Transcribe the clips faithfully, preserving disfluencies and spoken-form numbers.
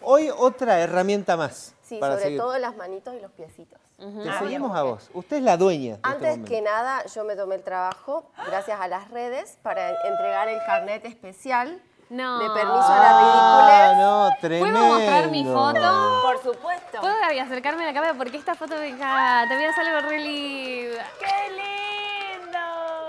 hoy otra herramienta más. Sí, para sobre seguir. todo las manitos y los piecitos. Uh-huh. Te ah, seguimos a vos. Usted es la dueña de Antes este que nada, yo me tomé el trabajo, gracias a las redes, para entregar el carnet especial no. de permiso a la ridiculez. Ah, no, tremendo. ¿Puedo mostrar mi foto? Por supuesto. ¿Puedo acercarme a la cámara? Porque esta foto me encanta. Te voy a hacer algo re lindo. ¡Qué lindo!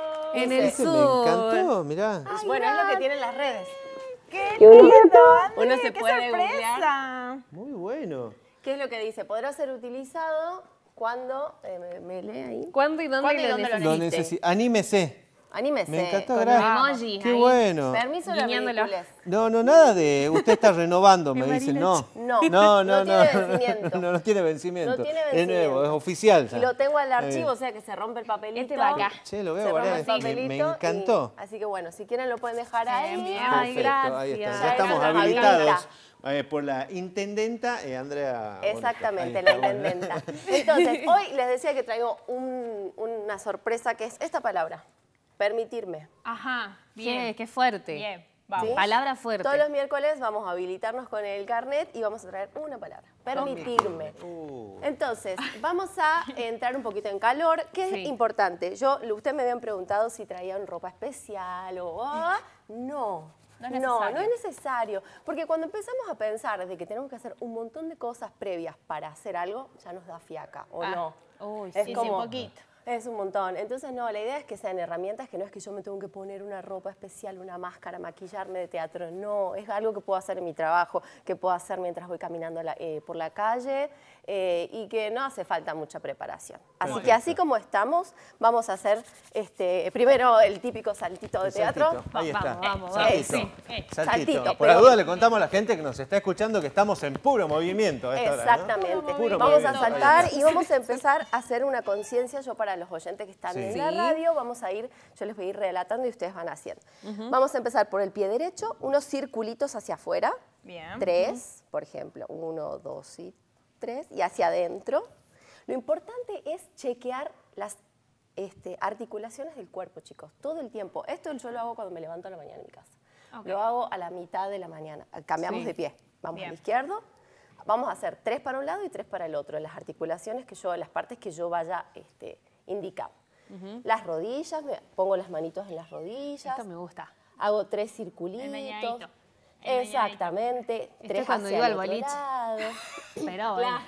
En el Ese sur. Me encantó, mirá. Ay, bueno, es lo que tienen las redes. ¡Qué lindo, André! Uno se ¡Qué puede sorpresa! Muy bueno. ¿Qué es lo que dice? Podrá ser utilizado cuando... Eh, me, me lee ahí. ¿Cuándo y dónde, ¿Cuándo y lo, dónde necesite? lo necesite? Anímese. Anímese. Me encantó, con gracias. emoji. Qué ahí. bueno. Permiso de ridiculez. No, no, nada de usted está renovando, me dicen. No. No, no, no, no, no. tiene vencimiento. No, no tiene vencimiento. No tiene vencimiento. Es nuevo, es oficial. Ya. Y lo tengo al archivo, o sea que se rompe el papelito. Este va acá. Che, lo veo se ahora. rompe el papelito. Me, me encantó. Y, así que bueno, si quieren lo pueden dejar ahí. Bien, Perfecto, gracias. ahí está. Ya Ya estamos nos habilitados habilita. eh, por la intendenta eh, Andrea. Exactamente, bueno, la ahí está, intendenta. Entonces, hoy les decía que traigo un, una sorpresa que es esta palabra, permitirme. Ajá, Bien, bien. qué fuerte. Bien, vamos. ¿Sí? Palabra fuerte. Todos los miércoles vamos a habilitarnos con el carnet y vamos a traer una palabra, permitirme. Uh. Entonces, vamos a entrar un poquito en calor, que es Sí. importante. Yo, ustedes me habían preguntado si traían ropa especial o... ah, no. No es No, necesario. no es necesario, porque cuando empezamos a pensar de que tenemos que hacer un montón de cosas previas para hacer algo, ya nos da fiaca, ¿o Ah. no? Uy, Es sí, como, sí, poquito. Es un montón. Entonces, no, la idea es que sean herramientas, que no es que yo me tengo que poner una ropa especial, una máscara, maquillarme de teatro. No, es algo que puedo hacer en mi trabajo, que puedo hacer mientras voy caminando la, eh, por la calle eh, y que no hace falta mucha preparación. Así Perfecto. que así como estamos, vamos a hacer este, primero el típico saltito de El teatro. saltito, ahí está. Vamos, vamos, Saltito. vamos. Sí, eh. Saltito. Saltito, Por la pero- duda le contamos a la gente que nos está escuchando que estamos en puro movimiento. a esta hora, ¿no? Exactamente. Puro Vamos a movimiento. saltar Ahí y vamos a empezar a hacer una conciencia. Yo para los oyentes que están Sí. en la Sí. radio, vamos a ir, yo les voy a ir relatando y ustedes van haciendo. Vamos a empezar por el pie derecho, unos circulitos hacia afuera. Bien. Tres, por ejemplo, uno, dos y tres, y hacia adentro. Lo importante es chequear las este, articulaciones del cuerpo, chicos, todo el tiempo. Esto yo lo hago cuando me levanto a la mañana en mi casa. Ok. Lo hago a la mitad de la mañana. Cambiamos Sí. de pie. Vamos Bien. al izquierdo. Vamos a hacer tres para un lado y tres para el otro, las articulaciones que yo, las partes que yo vaya este, indicando. Las rodillas, me pongo las manitos en las rodillas. Esto me gusta. Hago tres circulitos. El meñadito. El Exactamente. Esto Tres es cuando hacia iba el al otro boliche. lado. Pero bueno.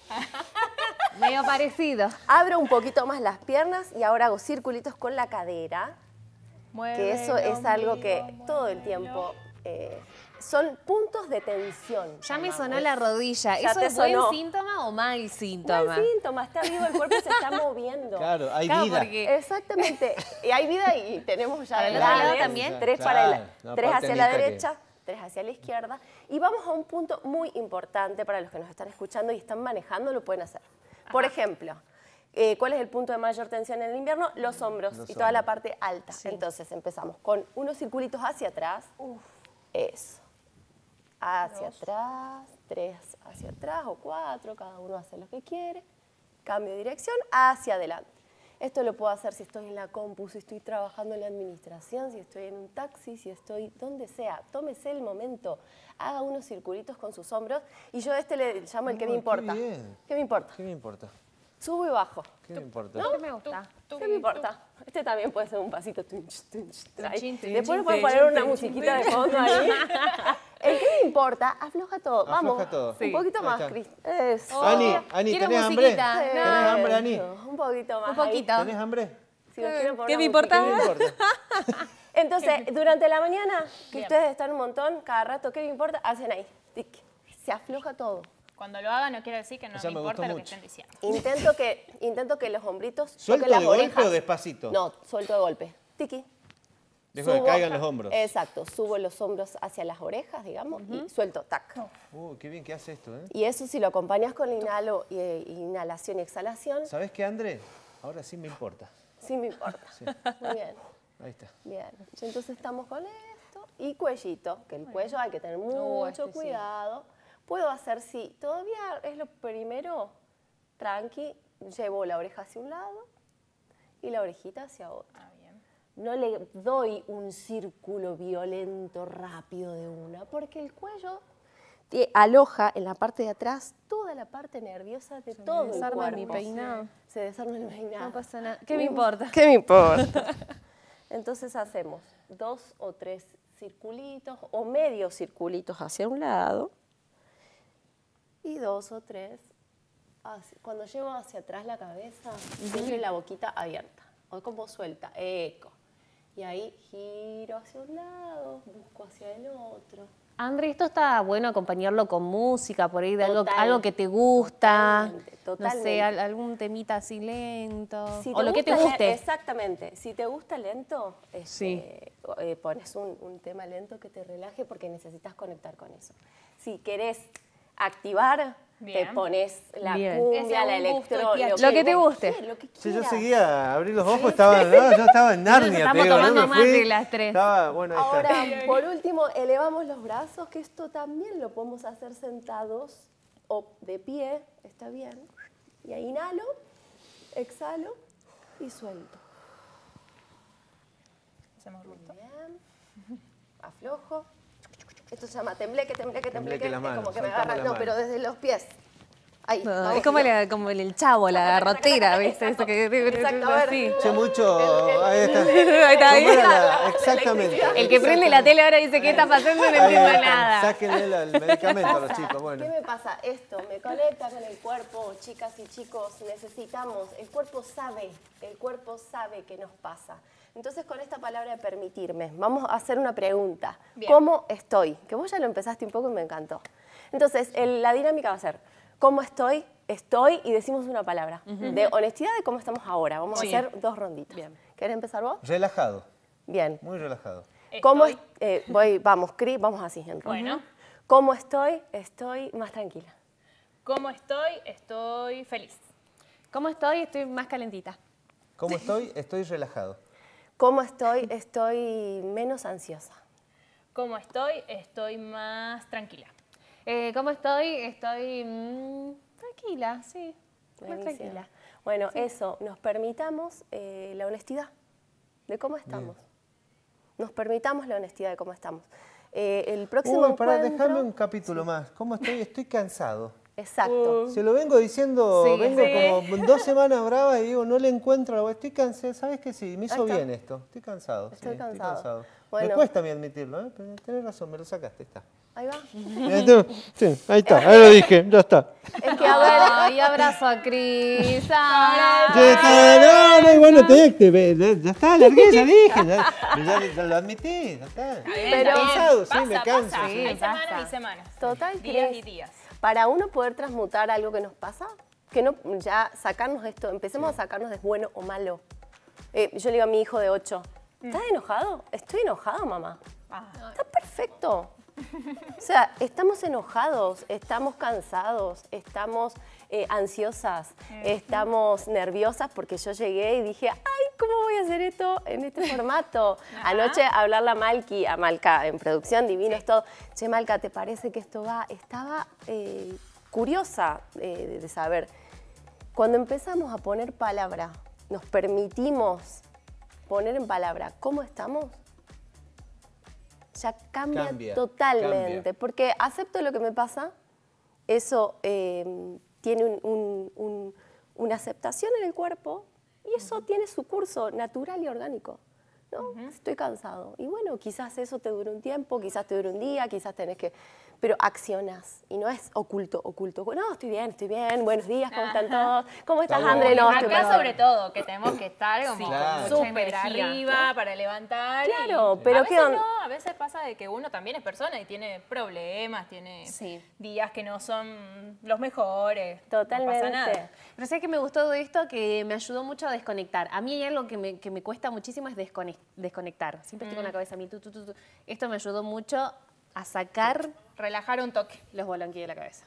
Medio parecido. Abro un poquito más las piernas y ahora hago circulitos con la cadera, que eso Muévelo, es algo que muévelo, todo el muévelo. tiempo eh, son puntos de tensión. Ya me llamamos. sonó la rodilla. Ya ¿Eso te es buen sonó. síntoma o mal síntoma? Buen síntoma, está vivo, el cuerpo se está moviendo. Claro, hay Claro, vida. porque- Exactamente. Y hay vida y tenemos ya ¿Para el de otro lado grandes, también? tres, Claro, para el- no, tres aparte hacia la Anita, que- derecha, tres hacia la izquierda. Y vamos a un punto muy importante para los que nos están escuchando y están manejando, lo pueden hacer. Por ejemplo, eh, ¿cuál es el punto de mayor tensión en el invierno? Los hombros Los y toda la hombros. parte alta. Entonces empezamos con unos circulitos hacia atrás. Eso. Hacia atrás, tres hacia atrás o cuatro, cada uno hace lo que quiere. Cambio de dirección, hacia adelante. Esto lo puedo hacer si estoy en la compu, si estoy trabajando en la administración, si estoy en un taxi, si estoy donde sea. Tómese el momento, haga unos circulitos con sus hombros y yo a este le llamo el que Ah, me qué importa. bien. ¿Qué me importa? ¿Qué me importa? Subo y bajo. ¿Qué me importa? ¿No? ¿Qué me gusta? ¿Qué me importa? Este también puede ser un pasito. tunch, tunch, ahí. Tunchín, tunchín, Después le pueden tunchín, poner una tunchín, musiquita de fondo ahí. El que me importa, afloja todo. Vamos. Afloja todo. Un Sí. poquito Ahí más, está. Cris. Eso. Ani, Ani, quiero ¿tenés hambre? musiquita. ¿Tenés No. hambre, Ani? Eso, un poquito más. Un poquito. ahí. ¿Tenés hambre? Si nos quieren poner ¿Qué me una importa? ¿Qué me musiquita. importa? Entonces, durante la mañana, que Bien. ustedes están un montón, cada rato, ¿qué me importa? Hacen ahí. Tic. Se afloja todo. Cuando lo haga no quiere decir que no Esa me me importa gustó lo que mucho. estén diciendo. Intento que, intento que los hombritos ¿Suelto toquen las de golpe orejas. o despacito? No, suelto de golpe. Tiki. Dejo que Subo- caigan los hombros. Exacto, subo los hombros hacia las orejas, digamos, y suelto, tac. Uh, qué bien que hace esto, ¿eh? Y eso si lo acompañas con inhalo, eh, inhalación y exhalación, ¿Sabés qué, André? Ahora sí me importa. sí me importa. Muy bien, Ahí está. bien. Entonces estamos con esto. Y cuellito, que el cuello hay que tener mucho este sí. cuidado. Puedo hacer, sí, todavía es lo primero, tranqui, llevo la oreja hacia un lado y la orejita hacia otro. Ah, bien. No le doy un círculo violento, rápido de una, porque el cuello te aloja en la parte de atrás toda la parte nerviosa de todo el desarma cuerpo. mi peinado. Se desarma el peinado. No pasa nada. ¿Qué me importa? ¿Qué me importa? Entonces hacemos dos o tres circulitos o medio circulitos hacia un lado y dos o tres. Hacia, cuando llevo hacia atrás la cabeza, siempre la boquita abierta o como suelta, eco. Y ahí giro hacia un lado, busco hacia el otro. André, esto está bueno acompañarlo con música, por ahí de algo, Total, algo que te gusta. totalmente, No sé, totalmente. al- algún temita así lento. Si o lo que te gusta le- guste. Exactamente. Si te gusta lento, este, Sí. eh, pones un, un tema lento que te relaje porque necesitas conectar con eso. Si querés activar, Bien. te pones la Bien. cumbia, Ese la es un gusto electro... y Lo que te vos guste. quieras, lo que Si yo quieras. seguía a abrir los ojos, estaba, no, yo estaba en Narnia. Estamos te digo, tomando ¿no? Me fui, mate las tres. Estaba, bueno, ahí está. Ahora, por último, elevamos los brazos, que esto también lo podemos hacer sentados o de pie, está bien. Y ahí inhalo, exhalo y suelto. Hacemos ruido. Bien. Aflojo. Esto se llama tembleque, tembleque, tembleque. Tembleque las Es manos, como que me soltamos agarran, las no, pero manos. desde los pies. Ahí. No, vamos, es como, giro. la- como el chavo, la garrotera, ¿viste? Eso que, Exacto, a ver. así. Che, mucho. Ahí está. Ahí está, ahí. ¿Cómo era la- Exactamente. El que prende la tele ahora dice, ¿qué está pasando? No Ahí entiendo está. nada. Sáquenle la- el medicamento a los chicos. Bueno. ¿Qué me pasa? Esto me conecta con el cuerpo, chicas y chicos, necesitamos, el cuerpo sabe, el cuerpo sabe qué nos pasa. Entonces, con esta palabra de permitirme, vamos a hacer una pregunta. Bien. ¿Cómo estoy? Que vos ya lo empezaste un poco y me encantó. Entonces, el- la dinámica va a ser, ¿cómo estoy? Estoy y decimos una palabra. De honestidad de cómo estamos ahora. Vamos Sí. a hacer dos ronditas. Bien. ¿Querés empezar vos? Relajado. Bien. Muy relajado. ¿Cómo Estoy. es- eh, voy, vamos, Cris, vamos así en ronda. Bueno. ¿Cómo estoy? Estoy más tranquila. ¿Cómo estoy? Estoy feliz. ¿Cómo estoy? Estoy más calentita. ¿Cómo estoy? Estoy relajado. ¿Cómo estoy? Estoy menos ansiosa. ¿Cómo estoy? Estoy más tranquila. Eh, ¿Cómo estoy? Estoy mm, tranquila, sí. Más Buenísimo. tranquila. Bueno, eso, nos permitamos eh, la honestidad de cómo estamos. Nos permitamos la honestidad de cómo estamos. Eh, el próximo Uy, pará, encuentro... déjame un capítulo más. ¿Cómo estoy? Estoy cansado. Exacto. Se lo vengo diciendo, Sí, vengo sí. como dos semanas bravas y digo, no le encuentro la. Estoy cansado, ¿sabes qué? Sí, me hizo Ahí está. bien esto. Estoy cansado. Estoy sí, cansado. Me Bueno. cuesta a mí admitirlo, ¿eh? Pero tenés razón, me lo sacaste, está. Ahí va. Sí, ahí está, ahí lo dije, ya está. Es que, a ver, Ay, abrazo a Cris. Ay. Ya está, no, no, bueno, te, te- ya está, largué, ya dije, ya, ya- ya lo admití, ya está. Pero- Estoy cansado, sí, Pasa, me canso. pasa. sí. Hay basta. semanas y semanas. Total, Días Cris. y días. para uno poder transmutar algo que nos pasa, que no ya sacarnos esto, empecemos a sacarnos de bueno o malo. Eh, yo le digo a mi hijo de ocho, ¿estás enojado? Estoy enojado, mamá. Ah. Está perfecto. O sea, estamos enojados, estamos cansados, estamos eh, ansiosas, estamos nerviosas porque yo llegué y dije, ay, ¿cómo voy a hacer esto en este formato? Ajá. Anoche hablarle a Malki, a Malca en producción, divinos todo. Che, Malca, ¿te parece que esto va? Estaba eh, curiosa eh, de, de saber. Cuando empezamos a poner palabra, nos permitimos poner en palabra cómo estamos, ya cambia, Cambia, totalmente. cambia. Porque acepto lo que me pasa, eso eh, tiene un- un- un- una aceptación en el cuerpo y eso tiene su curso natural y orgánico. ¿no? Estoy cansado. Y bueno, quizás eso te dure un tiempo, quizás te dure un día, quizás tenés que... Pero accionas y no es oculto, oculto. No, estoy bien, estoy bien, buenos días, ¿cómo están todos? ¿Cómo estás, Está André? bueno. No, Acá estoy perfecto. sobre todo, que tenemos que estar como claro. súper Mucha energía. arriba para levantar. Claro, y pero a ¿qué veces on- no, a veces pasa de que uno también es persona y tiene problemas, tiene Sí. días que no son los mejores. Totalmente. No pasa nada. Pero sé que me gustó de esto que me ayudó mucho a desconectar. A mí hay algo que me, que me cuesta muchísimo es desconec- desconectar. Siempre estoy con la cabeza a mí. Tu, tu, tu, tu. Esto me ayudó mucho a sacar Relajar un toque. los bolonquis de la cabeza.